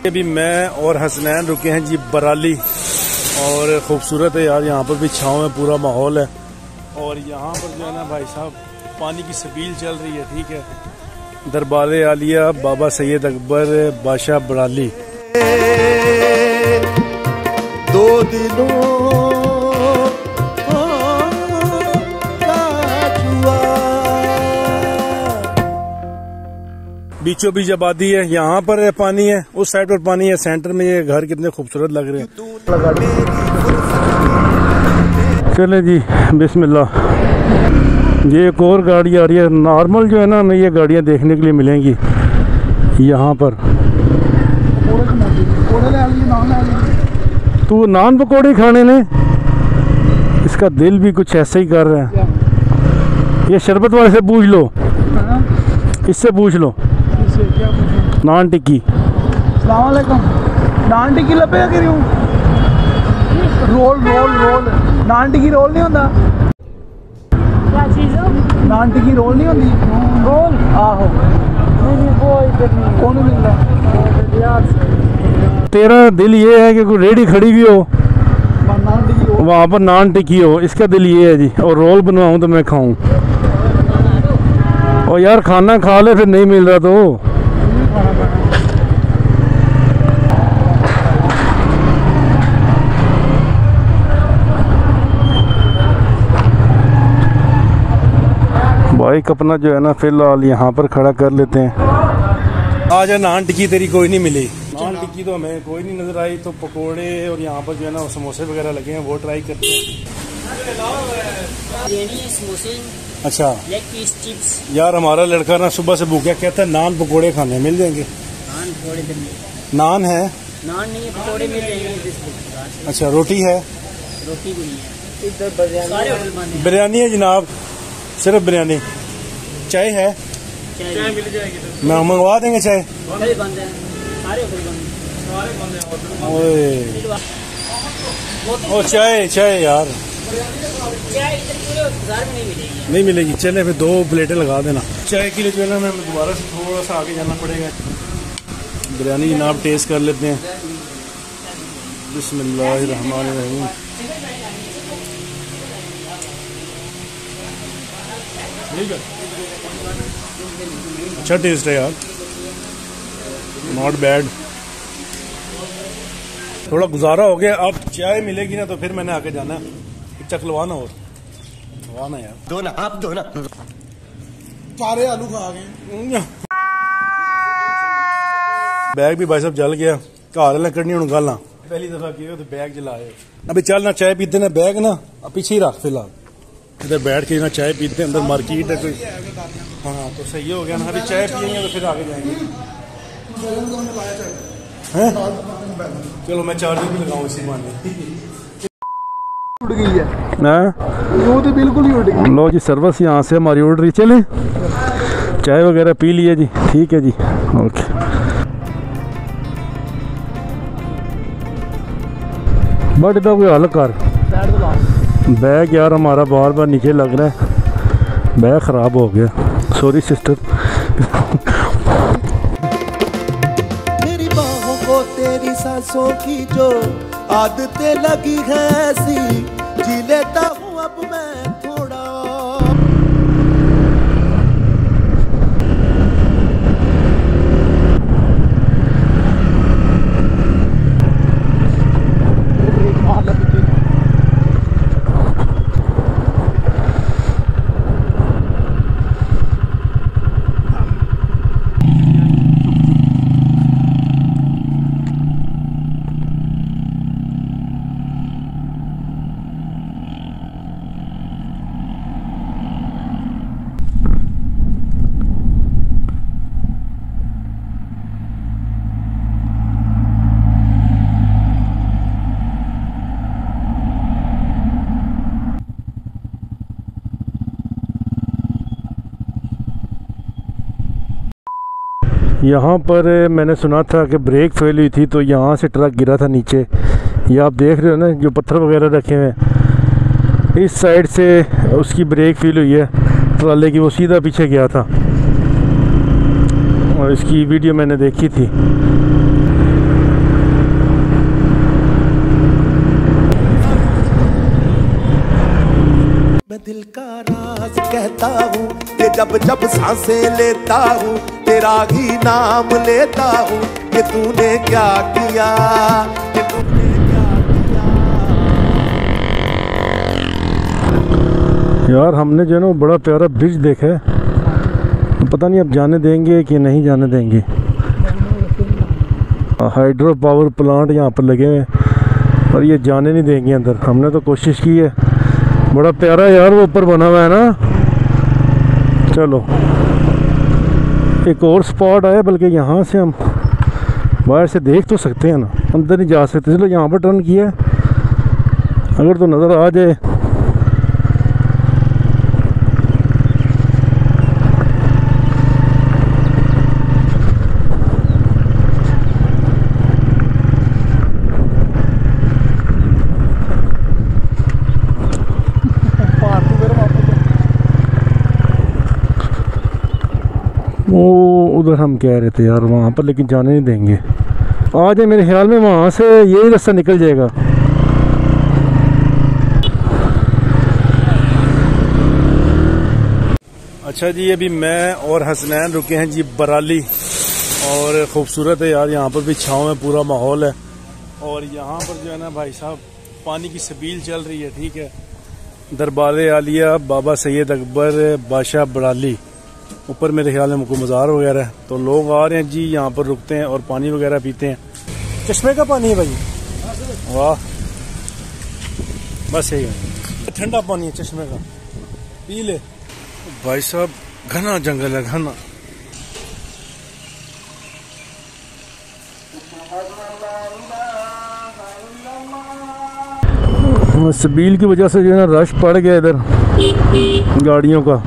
अभी मैं और हसनैन रुके हैं जी बराली, और खूबसूरत है यार, यहाँ पर भी छाँव है, पूरा माहौल है। और यहाँ पर जो है ना भाई साहब पानी की सबील चल रही है, ठीक है। दरबार आलिया बाबा सैयद अकबर बादशाह बराली। 2 दिनों बीचों बीच आबादी है, यहाँ पर पानी है, उस साइड पर पानी है, सेंटर में ये घर कितने खूबसूरत लग रहे हैं। चले जी बिस्मिल्लाह। ये एक और गाड़ी आ रही है, नॉर्मल जो है ना हमें ये गाड़ियाँ देखने के लिए मिलेंगी यहाँ पर। तू नान पकौड़े खाने ने, इसका दिल भी कुछ ऐसे ही कर रहा है। ये शरबत वाले से पूछ लो, इससे पूछ लो। नान टिक्की, अस्सलाम वालेकुम। नान टिक्की लपे करी हूँ, रोल रोल रोल। नान टिक्की रोल नहीं होता? क्या चीज़ हो? नान टिक्की रोल नहीं होती? रोल? आहो। नहीं वो इधर नहीं। कौन मिलता? तेरा दिल ये है कि कोई रेडी खड़ी भी हो नान टिक्की हो, वहाँ पर नान टिक्की हो, इसका दिल ये है जी। और रोल बनवाऊँ तो मैं खाऊं, और यार खाना खा ले फिर नहीं मिल रहा तो। बाइक अपना जो है ना फिलहाल यहाँ पर खड़ा कर लेते हैं। आज नान टिक्की तेरी कोई नहीं मिली, नान टिक्की तो हमें कोई नहीं नजर आई। तो पकोड़े और यहाँ पर जो है ना समोसे वगैरह लगे हैं, वो ट्राई करते हैं। समोसे, अच्छा लेग पीस, चिप्स। यार हमारा लड़का ना सुबह से भूखा, कहता है नान पकोड़े खाने, मिल जाएंगे? नान पकोड़े नान है? नान नहीं, पकोड़े मिल जाएंगे। अच्छा रोटी है? रोटी भी नहीं है, इधर सारे होटल बंद हैं। बिरयानी है जनाब, सिर्फ बिरयानी। चाय है? चाय मिल जाएगी, मैं मंगवा देंगे चाय। होटल बंद है, सारे होटल बंद हैं। ओए ओ चाय चाय यार चाय इधर पूरे बाजार में नहीं मिलेगी। नहीं मिलेगी। चले फिर 2 प्लेटें लगा देना। चाय के लिए जो है ना मैं दोबारा से थोड़ा सा आगे जाना पड़ेगा। बिरयानी जनाब टेस्ट कर लेते हैं। बिस्मिल्लाहिर्रहमानिर्रहीम। ठीक है, अच्छा टेस्ट है यार, नॉट बैड। थोड़ा गुजारा हो गया, अब चाय मिलेगी ना तो फिर मैंने आके जाना चखलवाना और वाना यार। दो ना आप दो ना, सारे आलू खा गए। बैग भी भाई साहब जल गया, घर लकड़नी हूँ गल पहली दफा की तो बैग जलाए। अभी चल ना चाय पीते ना, बैग ना पीछे ही रख फिलहाल, इधर बैठ के ना चाय पीते हैं। अंदर मार्केट है कोई, हाँ तो सही हो गया ना। अभी चाय पियेंगे तो फिर आगे जाएंगे। हैं? चलो मैं चार्जर भी लगाऊं इसी बहाने। उड़ गई है वो तो बिल्कुल ही उड़ गई। लो जी सर्विस यहाँ से हमारी उड़ रही। चले चाय वगैरह पी लिए जी, ठीक है जी, ओके। बट तो कोई हल कर, बैग यार हमारा बार बार नीचे लग रहा है, बैग ख़राब हो गया, सॉरी सिस्टर। मेरी बाहों को तेरी सांसों की जो आदतें लगी है ऐसी, जी लेता हूँ अब मैं थोड़ा। यहाँ पर मैंने सुना था कि ब्रेक फेल हुई थी, तो यहाँ से ट्रक गिरा था नीचे। ये आप देख रहे हो ना जो पत्थर वगैरह रखे हुए हैं, इस साइड से उसकी ब्रेक फेल हुई है ट्राले की, वो सीधा पीछे गया था। और इसकी वीडियो मैंने देखी थी। कहता हूँ कि जब जब सांसें लेता हूँ तेरा ही नाम लेता हूँ कि तूने क्या किया, कि तूने क्या किया। यार हमने जो है ना बड़ा प्यारा ब्रिज देखा है, तो पता नहीं अब जाने देंगे कि नहीं जाने देंगे। हाइड्रो पावर प्लांट यहाँ पर लगे हुए हैं और ये जाने नहीं देंगे अंदर। हमने तो कोशिश की है, बड़ा प्यारा यार वो ऊपर बना हुआ है ना। चलो एक और स्पॉट आया, बल्कि यहाँ से हम बाहर से देख तो सकते हैं ना, अंदर नहीं जा सकते। चलो यहाँ पर टर्न किया, अगर तो नज़र आ जाए। वो उधर हम कह रहे थे यार वहाँ पर, लेकिन जाने नहीं देंगे। आज मेरे ख्याल में वहाँ से यही रास्ता निकल जाएगा। अच्छा जी, अभी मैं और हसनैन रुके हैं जी बराली, और ख़ूबसूरत है यार, यहाँ पर भी छाँव है, पूरा माहौल है। और यहाँ पर जो है ना भाई साहब पानी की सबील चल रही है, ठीक है। दरबार आलिया बाबा सैयद अकबर बादशाह बराली, ऊपर मेरे ख्याल में मुझको मज़ार वगैरह है, तो लोग आ रहे हैं जी, यहाँ पर रुकते हैं और पानी वगैरह पीते हैं। चश्मे का पानी है भाई, वाह, बस यही है, ठंडा पानी है चश्मे का, पी ले भाई साहब। घना जंगल है, घना। सबील की वजह से जो है ना रश पड़ गया इधर गाड़ियों का।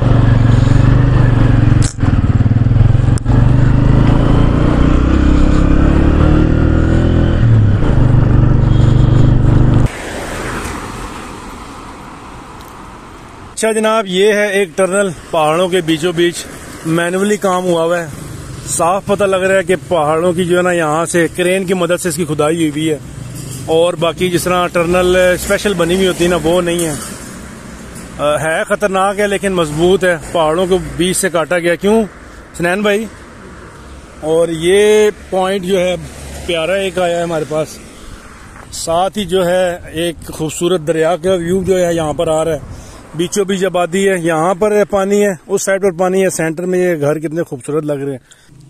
अच्छा जनाब, ये है एक टनल पहाड़ों के बीचों बीच, मैनुअली काम हुआ हुआ है। साफ पता लग रहा है कि पहाड़ों की जो है ना यहाँ से क्रेन की मदद से इसकी खुदाई हुई है, और बाकी जिस तरह टनल स्पेशल बनी हुई होती है ना, वो नहीं है। है खतरनाक है लेकिन मजबूत है, पहाड़ों के बीच से काटा गया। क्यों सनैन भाई? और ये पॉइंट जो है प्यारा एक आया है हमारे पास, साथ ही जो है एक खूबसूरत दरिया का व्यू जो है यहाँ पर आ रहा है। बीचों बीच आबादी है, यहाँ पर पानी है, उस साइड पर पानी है, सेंटर में ये घर कितने खूबसूरत लग रहे हैं।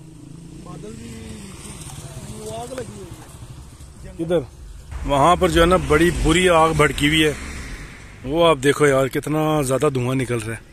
इधर वहाँ पर जो है ना बड़ी बुरी आग भड़की हुई है, वो आप देखो यार कितना ज्यादा धुआं निकल रहा है।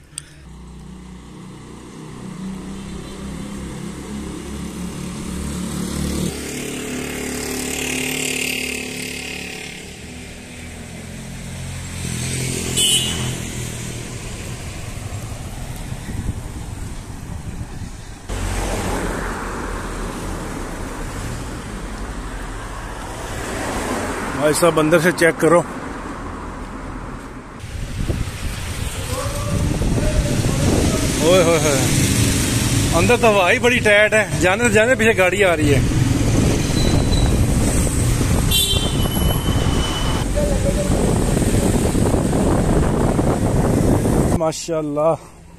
भाई साहब अंदर से चेक करो, ओए होए होए, अंदर तो हवा ही बड़ी टाइट है, जाने जाने पीछे गाड़ी आ रही है। माशाल्लाह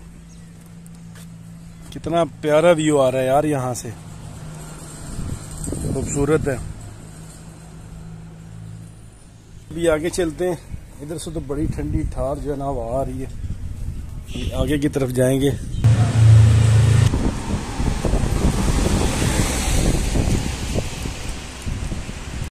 कितना प्यारा व्यू आ रहा है यार, यहाँ से खूबसूरत है। अभी आगे चलते हैं, इधर से तो बड़ी ठंडी ठार जो है ना हवा आ रही है, आगे की तरफ जाएंगे।